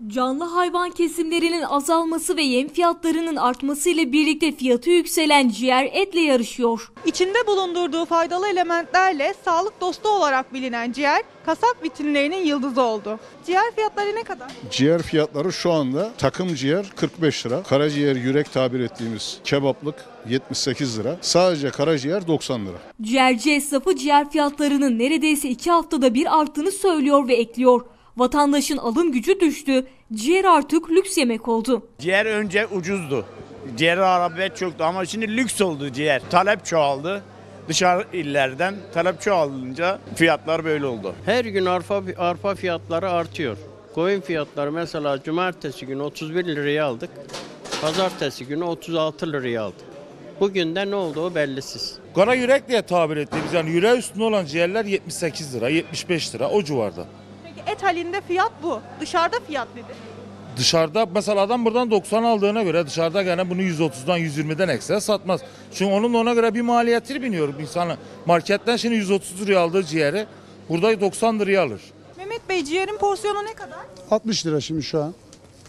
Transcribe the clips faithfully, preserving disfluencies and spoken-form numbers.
Canlı hayvan kesimlerinin azalması ve yem fiyatlarının artmasıyla birlikte fiyatı yükselen ciğer etle yarışıyor. İçinde bulundurduğu faydalı elementlerle sağlık dostu olarak bilinen ciğer, kasap vitrinlerinin yıldızı oldu. Ciğer fiyatları ne kadar? Ciğer fiyatları şu anda takım ciğer kırk beş lira, karaciğer yürek tabir ettiğimiz kebaplık yetmiş sekiz lira, sadece karaciğer doksan lira. Ciğerci esnafı ciğer fiyatlarının neredeyse iki haftada bir arttığını söylüyor ve ekliyor. Vatandaşın alım gücü düştü, ciğer artık lüks yemek oldu. Ciğer önce ucuzdu. Ciğer arabet çoktu ama şimdi lüks oldu ciğer. Talep çoğaldı. Dışarı illerden talep çoğalınca fiyatlar böyle oldu. Her gün arpa, arpa fiyatları artıyor. Koyun fiyatları mesela cumartesi günü otuz bir liraya aldık. Pazartesi günü otuz altı liraya aldık. Bugün de ne oldu o bellisiz. Kara yürek diye tabir ettiğimiz yani yüreği üstünde olan ciğerler yetmiş sekiz lira, yetmiş beş lira o civarda. Peki et halinde fiyat bu. Dışarıda fiyat nedir? Dışarıda mesela adam buradan doksan aldığına göre dışarıda gene bunu yüz otuzdan yüz yirmiden ekstra satmaz. Çünkü onun da ona göre bir maliyetini biniyor insanı. Marketten şimdi yüz otuz liraya aldığı ciğeri burada doksan liraya alır. Mehmet Bey, ciğerin porsiyonu ne kadar? altmış lira şimdi şu an.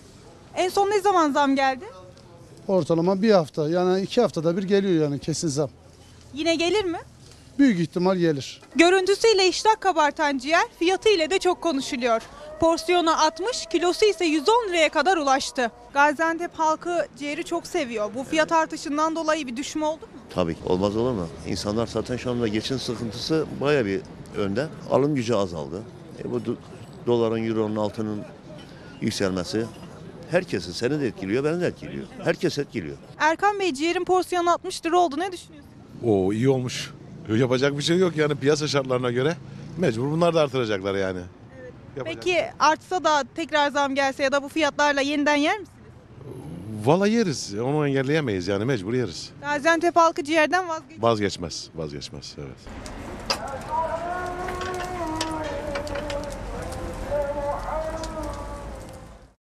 En son ne zaman zam geldi? Ortalama bir hafta, yani iki haftada bir geliyor yani kesin zam. Yine gelir mi? Büyük ihtimal gelir. Görüntüsüyle iştah kabartan ciğer fiyatı ile de çok konuşuluyor. Porsiyonu altmış, kilosu ise yüz on liraya kadar ulaştı. Gaziantep halkı ciğeri çok seviyor. Bu fiyat artışından dolayı bir düşme oldu mu? Tabii olmaz olur mu? İnsanlar zaten şu anda geçim sıkıntısı baya bir önde. Alım gücü azaldı. E bu do- doların, euronun, altının yükselmesi herkesi, seni de etkiliyor, beni de etkiliyor. Herkes etkiliyor. Erkan Bey, ciğerin porsiyonu altmış lira oldu. Ne düşünüyorsunuz? O iyi olmuş. Yapacak bir şey yok yani piyasa şartlarına göre. Mecbur bunlar da artıracaklar yani. Yapacak. Peki artsa da tekrar zam gelse ya da bu fiyatlarla yeniden yer misiniz? Valla yeriz. Onu engelleyemeyiz yani mecbur yeriz. Gaziantep halkı ciğerden vazgeçiyor. Vazgeçmez. Vazgeçmez evet.